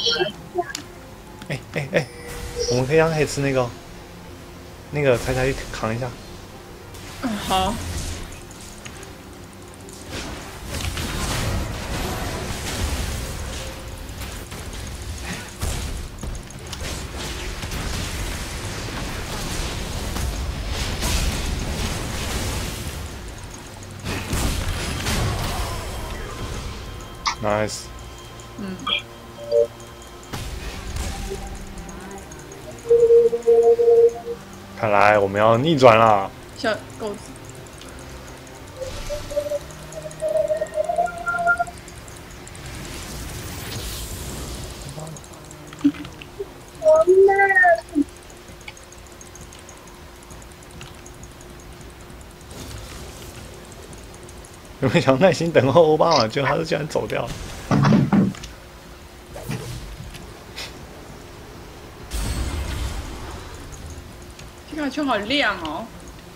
哎，我们可以让黑吃那个，那个猜猜去扛一下。 嗯，好。 Nice。 嗯。 看来我们要逆转啦！ 小狗子。 有没有想耐心等候奥巴马？结果他居然走掉了。 皮卡丘好亮哦！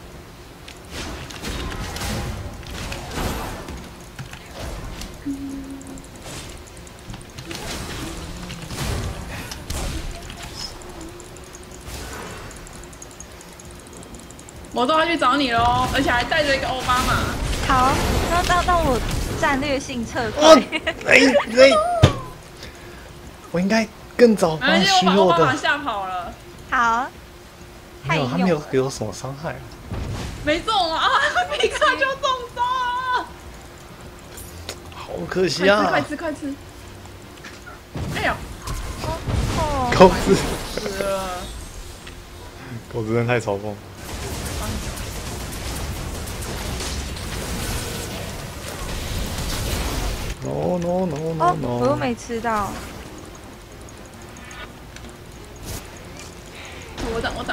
我都要去找你喽，而且还带着一个奥巴马。 好，那我战略性撤退。 我应该更早帮虚弱我把奥巴马的。 吓跑了。 好。 没有，他没有给我什么伤害。 没中啊！皮卡丘中招了。 好可惜啊！ 快吃！哎呦！ 狗子死了！ 狗子真的太嘲讽。No！ 我又没吃到。 我挡。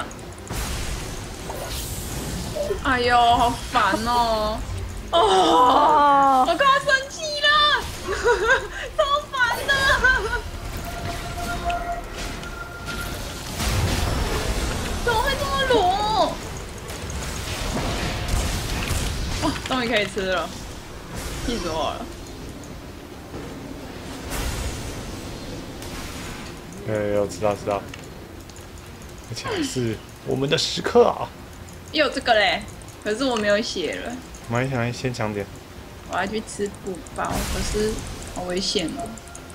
哎呦，好烦哦！哦，我快要生气了，超烦的。怎么会这么鲁？哇，终于可以吃了，气死我了！ 有知道，而且还是我们的时刻啊！ 也有这个嘞，可是我没有血了。 我还想先抢点。 我要去吃补包，可是好危险哦。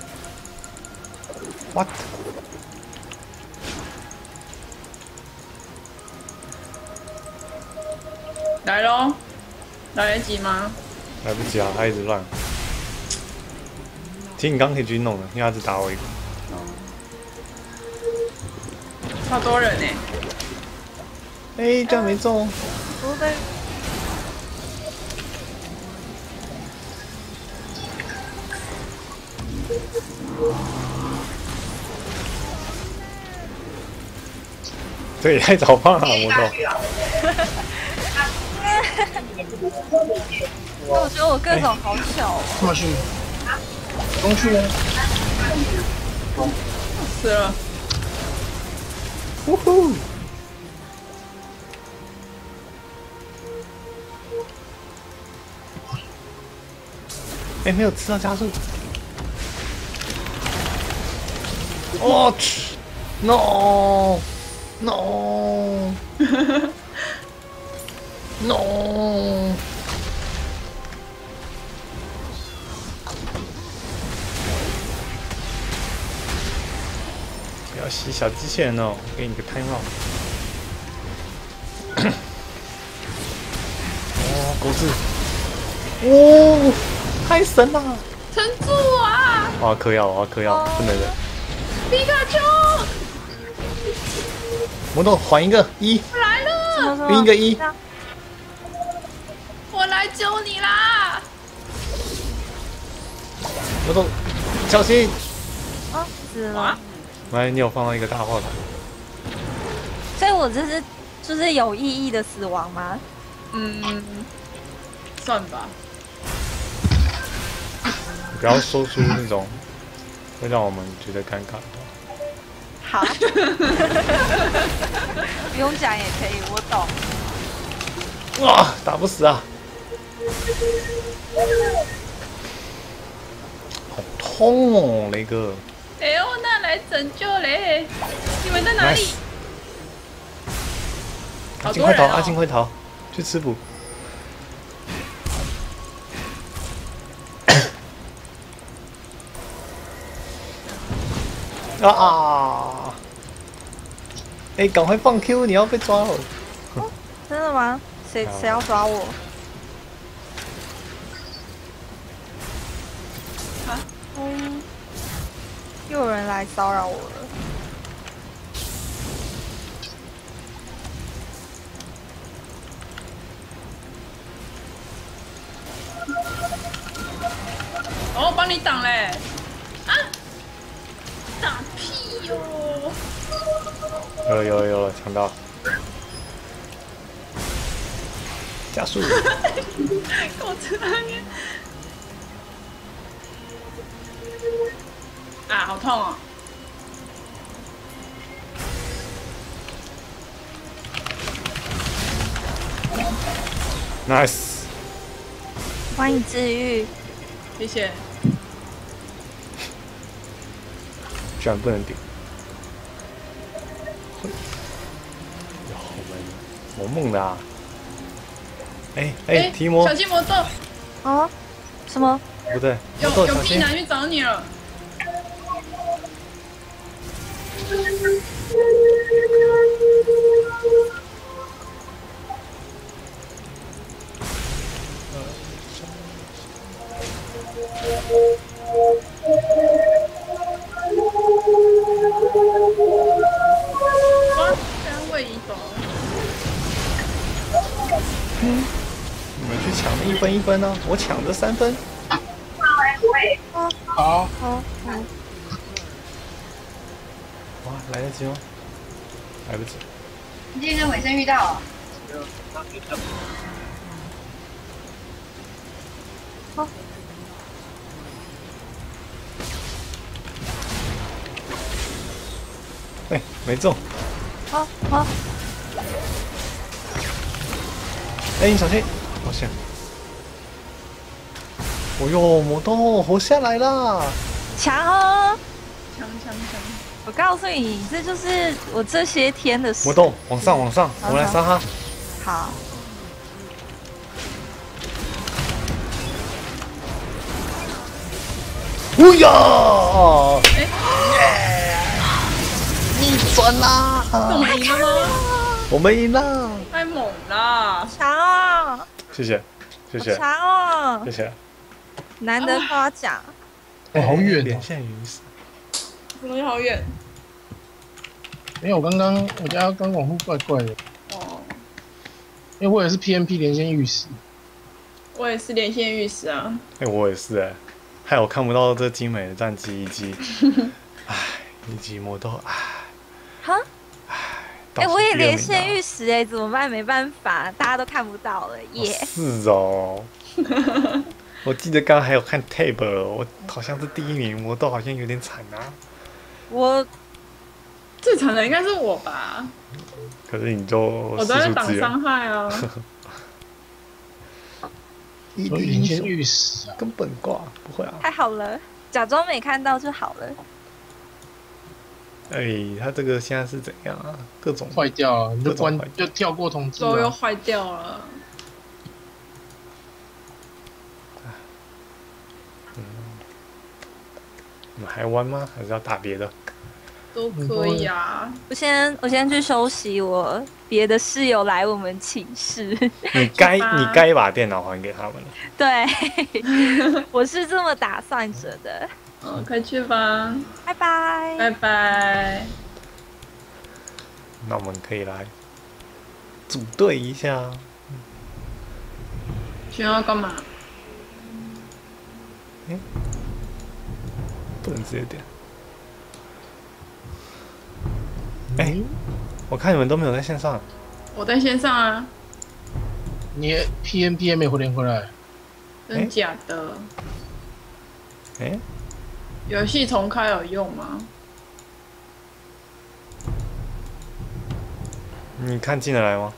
What？ 来喽，来得及吗？ 来不及啊，他一直乱。其实你刚可以去弄的，因为他只打我一个。 好多人呢。 哎，居然没中。 我被。 这也太早放了，魔豆。 我觉得我各种好巧哦。 过去，东去啊！ 死了！ 呜呼！哎，没有吃到加速。我去 ！No！ No! No! 不要洗小机器人哦，给你个 time out。哦，狗子！哦，太神了！ 撑住啊！ 我要嗑药，不能忍。 皮卡丘！ 魔豆还一个一， 来了， 给你一个一， 我来救你啦！ 魔豆，小心！ 哦，死了。 来，你有放到一个大炮台， 所以我这是就是有意义的死亡吗？ 嗯，算吧。 你不要说出那种会让我们觉得尴尬的话。 好，不用讲也可以，我懂。 哇，打不死啊！好痛哦，雷哥。 哎呦，那来拯救嘞！你们在哪里？ Nice 好阿金快逃！ 多人哦！ 阿金快逃！去吃补。啊！哎，赶快放 Q，你要被抓了。 真的吗？谁要抓我？ 啊？ 又有人来骚扰我了。 哦，帮你挡嘞！啊！打屁哟！ 有了，抢到！加速！ 跟我吃那边。啊，好痛哦！ Nice， 欢迎治愈。 谢谢。 居然不能顶。好萌，萌的啊！哎，提摩小心魔豆！ 啊？什么？ 不对， 有魔豆小心！ 屁男去找你了。哇，三位移走。 你们去抢1分1分呢，我抢着3分。 好， 哇，来得及吗？来不及。 你今天跟伟生遇到哦？ 哎，没中。 好。 哎，你小心！好险！哦呦，魔豆活下来啦！ 强哦！ 强！ 我告诉你，这就是我这些天的事。 魔豆往上，我们来杀他。 好。 哦呀！逆转啦！ 我们赢了吗？ 我们赢了！ 太猛了！ 强哦！ 谢谢。 强哦！ 谢谢。 难得夸奖。 哎，好远连哦！ 线云死。 怎么好远？ 没有，我家刚网络怪怪的， 哦， 因为我也是 PMP 连线玉石， 我也是连线玉石啊。 哎，我也是哎，害我看不到这精美的战绩一击。唉，一击魔豆，唉。 哈？ 哎， 我也连线玉石哎，怎么办？没办法，大家都看不到了耶。 是哦。我记得刚刚还有看 tape， 我好像是第1名，魔豆好像有点惨啊。 我最惨的应该是我吧？ 可是你就我都在挡伤害啊。 所以连线玉石啊， 根本挂不会啊。 太好了，假装没看到就好了。 哎，他这个现在是怎样啊？各种坏掉了，你就各种坏掉就跳过通知了。 都又坏掉了。 你们还玩吗？还是要打别的？ 都可以啊。 我先去休息，我别的室友来我们寝室。 你该把电脑还给他们了。 对，我是这么打算着的。 嗯，快去吧。 拜拜。 拜拜。 那我们可以来组队一下。 需要干嘛？ 不能直接点。哎，我看你们都没有在线上。 我在线上啊。 你 PMP 也没连回来， 真假的？ 哎， 游戏重开有用吗？ 你看进得来吗？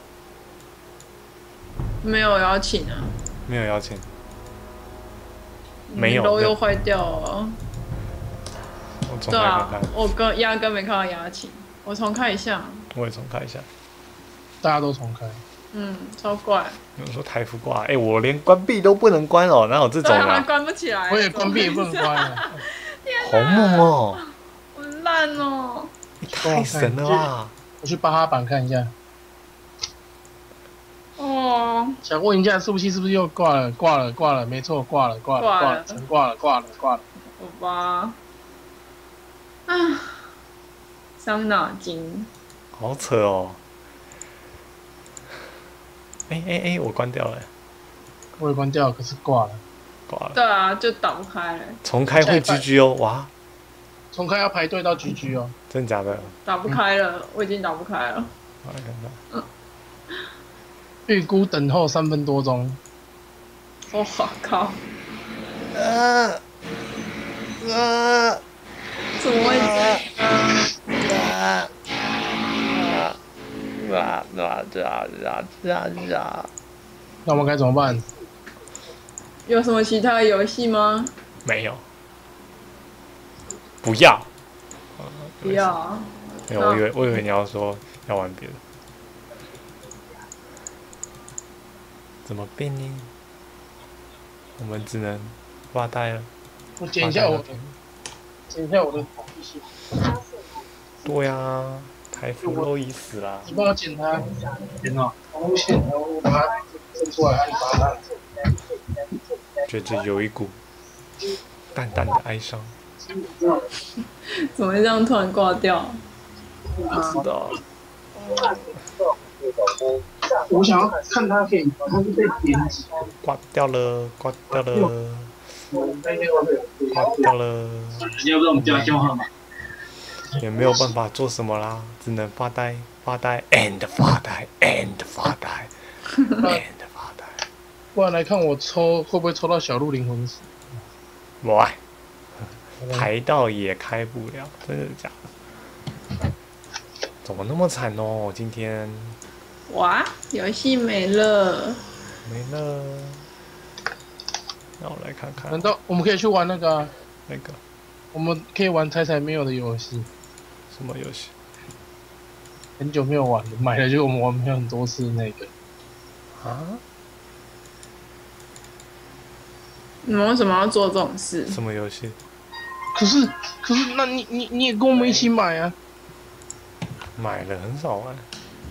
没有邀请啊。 没有邀请。没有。 楼又坏掉了。 我重对啊开看看，， 我压根没看到牙琴，我重开一下。 我也重开一下。 大家都重开。 嗯，超怪。 有人说台服挂，哎，我连关闭都不能关哦，哪有这种对啊，还的？ 关不起来。 我也关闭也不能关啊。 好猛哦！ 好烂哦。 你太神了吧！ 我去巴哈版看一下。 哦， 想问一下，速器是不是又挂了？挂了，挂了，没错，挂了，挂了， 挂了挂了，全挂了，挂了，挂了。 好吧。啊，伤脑筋。 好扯哦！哎，我关掉了， 我也关掉，可是挂了。 挂了。 对啊，就打不开了， 重开会 GG 哦，哇， 重开要排队到 GG 哦。 真假的？ 打不开了，我已经打不开了。 我来看看。 预估等候3分多钟。 我靠，怎么会这样？ 那我们该怎么办？ 有什么其他的游戏吗？ 没有，不要， 不要啊。 没有，我以为你要说要玩别的，怎么变呢？我们只能发呆了。 我剪一下我的统计系统。 对呀，台服都已死啦。 你帮我剪它，剪哦，红线，然后我把它伸出来，按把它。 觉着有一股淡淡的哀伤。 怎么会这样突然挂掉？ 不知道。 我想要看它可以，它是被编辑。 挂掉了，挂掉了，挂掉了。 你要不要我们叫叫号码？ 也没有办法做什么啦，只能发呆，发呆 and 发呆 and 发呆 and 发呆。 不然来看我抽会不会抽到小鹿灵魂石？ 哇，排到也开不了，真的假的？怎么那么惨哦？今天哇，游戏没了。 没了。让我来看看难道我们可以去玩那个、啊？ 那个我们可以玩彩彩没有的游戏， 什么游戏很久没有玩了，买了就我们玩没有很多次那个。 啊？ 你们为什么要做这种事？ 什么游戏？ 可是，那你也跟我们一起买啊？ 买了很少玩。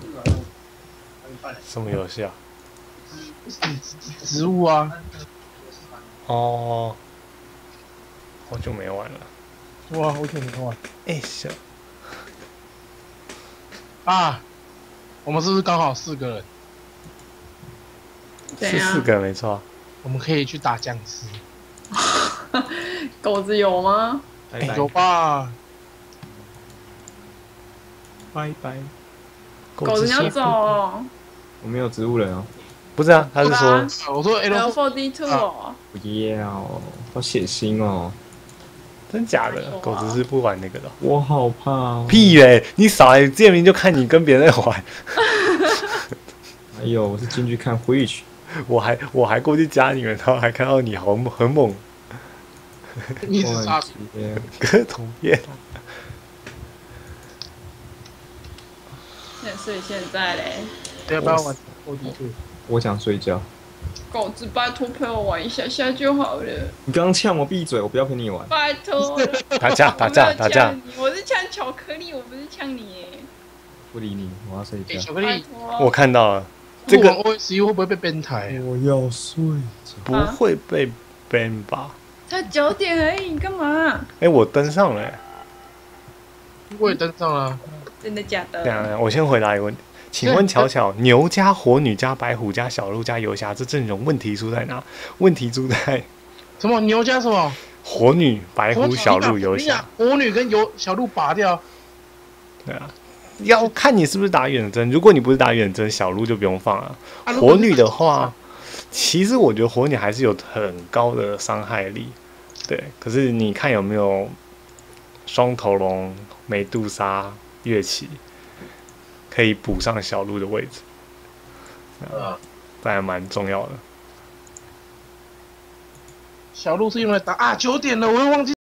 什么游戏啊？ 植物啊？ 哦，好久没玩了。 哇，好久没玩哎小啊！我们是不是刚好4个人？ 怎样是4个没错。 我们可以去打僵尸。 狗子有吗？ 有吧？ 拜拜。 狗子你要走哦。 我没有植物人哦， 不是啊，他是说我说 L4D2 哦。 不要，好血腥哦， 真假的，狗子是不玩那个的。 我好怕哦。 屁嘞！你少来见面就看你跟别人在玩， 哎呦，我是进去看 Which， 我还过去加你们，然后还看到你很猛， 一直杀。 各种变。 所以现在嘞， 要不要玩4D2？ 我想睡觉。 狗子拜托陪我玩一下下就好了， 你刚刚呛我闭嘴，我不要陪你玩。 拜托。 打架打架打架！ 我是呛巧克力，我不是呛你耶。 不理你，我要睡觉。 巧克力， 拜托。 我看到了，这个 OSU 会不会被编台？ 我要睡觉。 不会被 ban 吧？ 才9点而已，你干嘛？ 哎，我登上了。 我也登上了。 真的假的？ 等下，我先回答一个问题，请问巧巧，牛加火女加白虎加小鹿加游侠这阵容问题出在哪？问题出在什么牛加什么？ 火女、白虎、小鹿、游侠。 火女跟小鹿拔掉。 对啊，要看你是不是打远征。如果你不是打远征，小鹿就不用放了。火女的话，其实我觉得火女还是有很高的伤害力，对。可是你看有没有双头龙、美杜莎、乐器，可以补上小鹿的位置，这还蛮重要的。 小鹿是用来打啊，9点了，我又忘记。